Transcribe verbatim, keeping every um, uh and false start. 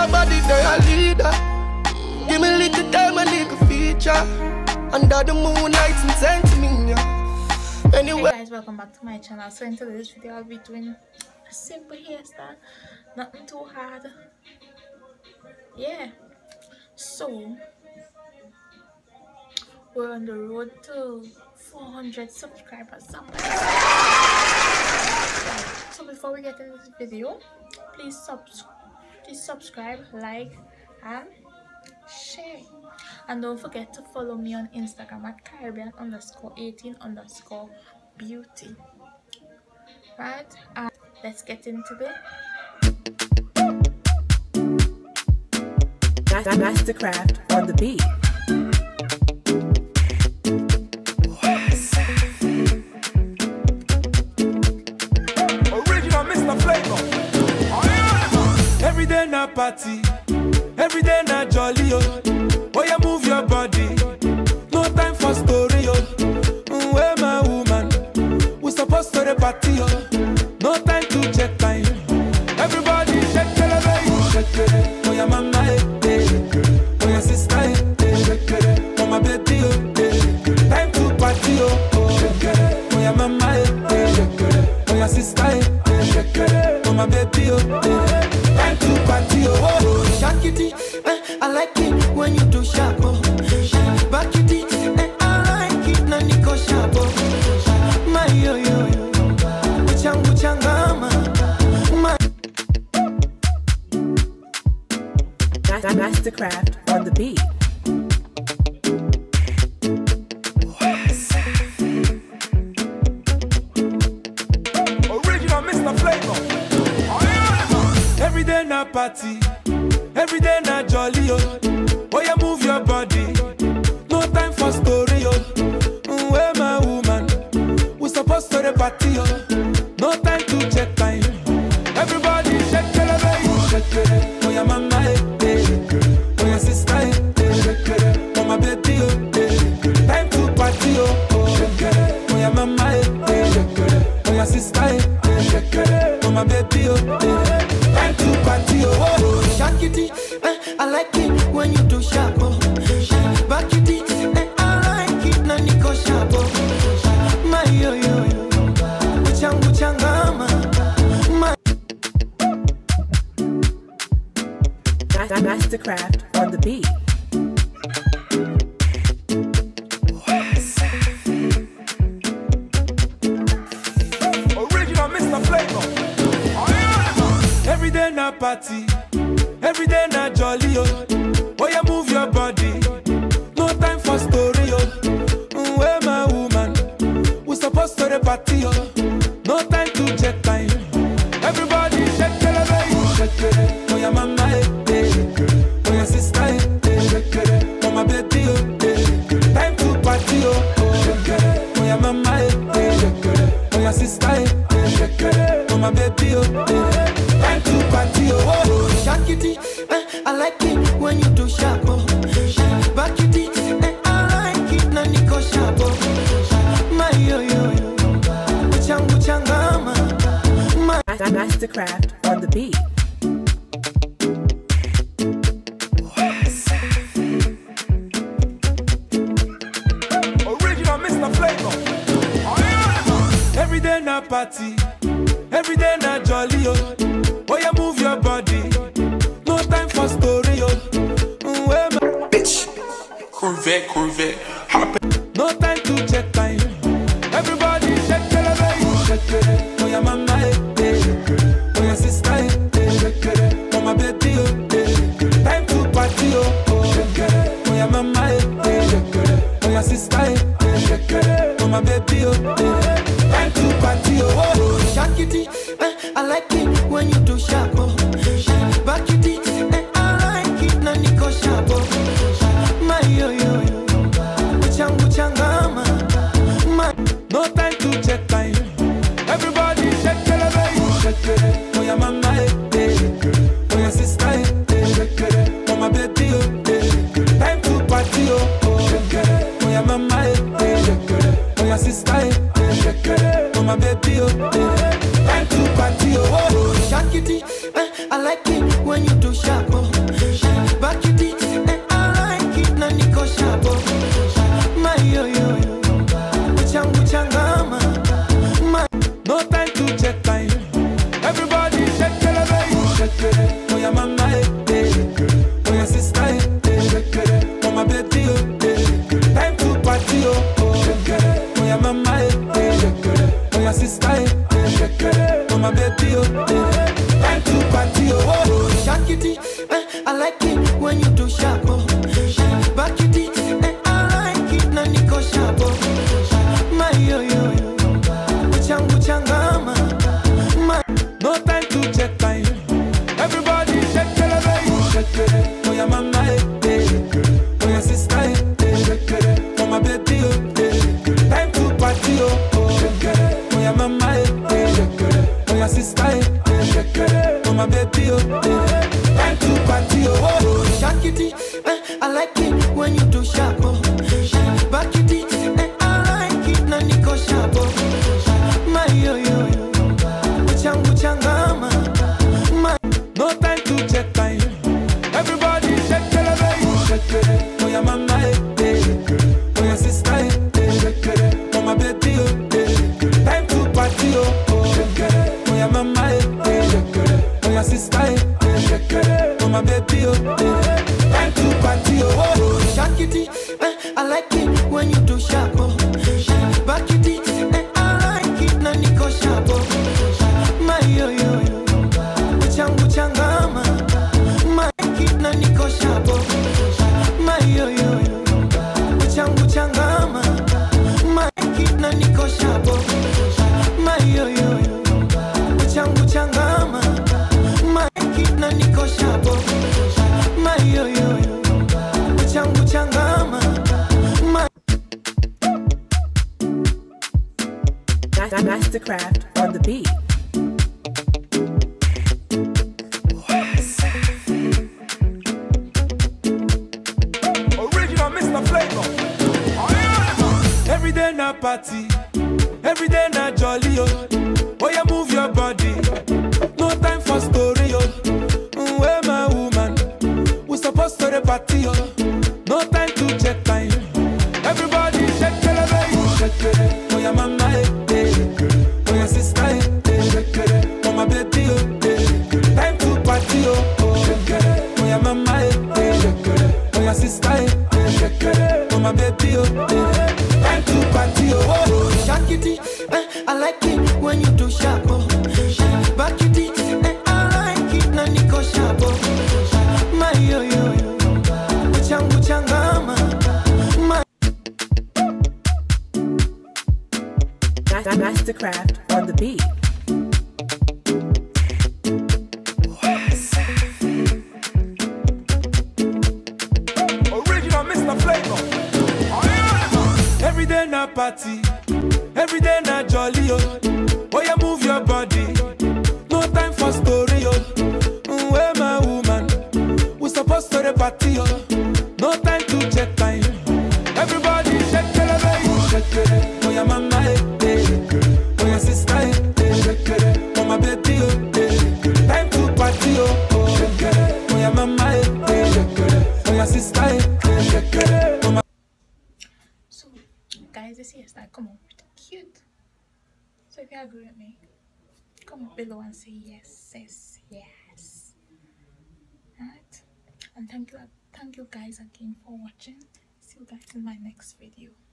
your body, they a leader. Give me a little time, a little feature. Under the moonlight and send to me, yeah. Anyway. Hey guys, welcome back to my channel. So in today's video, I'll be doing a simple hairstyle, nothing too hard. Yeah. So we're on the road to four hundred subscribers. So before we get into this video, please subs please subscribe, like, and share. And don't forget to follow me on Instagram at Caribbean underscore eighteen underscore beauty. Right? And let's get into the Mastercraft on the beat. Original Mister Flavor. Every day na party, every day na jolly, oh. Oh, you move your body, no time for story, oh. Mm, where my woman, we supposed to the party, oh. No time to check time. Everybody shake it, baby, shake it. Oh, your mama, eh, oh, your sister, eh, oh, my baby, oh, eh. Time to party, oh, oh. Oh, your mama, eh, oh, your sister, eh, oh, my baby, oh, eh. Time to party, oh, oh. Shake it, eh, I like it when you do sharp, oh. Back it, eh, I like it, na niko sharp, oh. My yo yo yo, uchangu changama. My Mastercraft on the beat. Original Mister Flavor. Every day na party, every day na jolly, oh. Oh, you move your body, no time for story, oh. Mm, where my woman, we supposed to the party, oh. No time to check time. Everybody shake it, baby, shake it. Oh, your mama, eh, oh, your sister, eh, oh, my baby, oh, eh. Time to party, oh, oh. Oh, your mama, eh, oh, your sister, eh, oh, my baby, oh, eh. Time to party, oh, oh. shake it, eh, I like it when you do sharp, oh. Back it, eh, I like it, na niko sharp, oh. My yo yo yo, uchangu changama. My Mastercraft on the beat. Original Mister Flavor. Every day na party, every day na jolly, oh. Oh, you move your body, no time for story, oh. Mm, where my woman, we supposed to the party, oh. No time to check time. Everybody shake it, baby, shake it. Oh, your mama, eh, oh, your sister, eh, oh, my baby, oh, eh. Time to party, oh, oh. Oh, your mama, eh, oh, your sister, eh, oh, my baby, oh, eh. Time to party, oh, oh. shake it, eh, I like it when you do sharp, oh. Back it, eh, I like it, na niko sharp, oh. My yo yo yo, uchangu changama. My Mastercraft on the beat. Original Mister Flavor. Every day na party, every day na jolly, oh. Oh, you move your body, no time for story, oh. Mm, where my Bitch, Corvette, Corvette, hop in. no time to check time. Everybody shake it, baby, shake it. Oh, your mama, eh, oh, your sister, eh, oh, my baby, oh, eh. Time to party, oh, oh. Oh, your mama, eh, oh, your sister, eh, oh, my baby, oh, eh. Time to party, oh, oh. shake it, eh, I like it when you do sharp, oh. Back it, eh, I like it, na niko sharp, oh. My yo yo yo, uchangu changama. My no time to check time. Everybody shake it, baby, shake it. Oh, your mama, eh, oh, your sister, eh, oh, my baby, oh, eh. Time to party, oh, oh. Oh, your mama, eh, oh, your sister, eh, oh, my baby, oh, eh. Time to party, oh, oh. shake it, eh, I like it when you do sharp, oh. when you do sharp. Back it, eh, I like it, na niko sharp. My yo yo yo, changu changama. My No time to check time. Everybody shake it, baby. Shake it. Oh yeah, mama, eh, eh. Oh yeah, sister, eh, eh. Shake it. Oh my baby, oh, eh. Time to party, oh, oh. Shake it. Oh yeah, mama, eh, eh. Shake it. Oh yeah, sister, eh, eh. Shake it. Oh my baby, oh, eh. Time to party, oh, oh. Shakity, eh, I like it when you do sharp. Back it, eh, I like it, na niko sharp. My yo yo yo, changu changama. My kid na niko sharp. My yo yo yo, changu changama. My kid na niko sharp. My yo yo yo, changu changama. My kid na niko sharp. My yo yo yo, changu changama. My Mastercraft on the beat. Original Mister Flavor. Every day na party, every day na jolly, oh. Oh yeah, move your body. No time for story, oh. Mm, where my woman? We supposed to the party, oh. No time to check time. Everybody shake it, baby. Shake it. Oh yeah, mama, eh, eh. Oh yeah, sister, eh, eh. Shake it. Oh my baby, oh, eh. Time to party, oh, oh. Shake it. Oh yeah, mama, eh, eh. Shake it. Oh yeah, sister, eh, eh. Shake it. Oh my baby, oh, eh. Time to party, oh, oh. Shakity, eh, I like it when you do sharp. Back it, eh, I like it, na niko sharp. My yo yo yo, changu changama. My Mastercraft on the beat. Original Mister Flavor. Every day na party, every day na jolly, oh. Oh yeah, move your body. No time for story, oh. Mm, where my woman? We supposed to the party, oh. No time to check time. Everybody shake it, baby. Shake it. Oh yeah, mama, eh, eh. Oh yeah, sister, eh, eh. Shake it. Oh my baby, oh, eh. Time to party, oh, oh. Shake it. Oh yeah, mama, eh, eh. Shake it. Oh yeah, sister, eh, eh. Shake it. Oh my So, guys, this hairstyle come out pretty cute. So if you agree with me, comment below and say yes, yes, yes. Alright? And thank you, thank you guys again for watching. See you guys in my next video.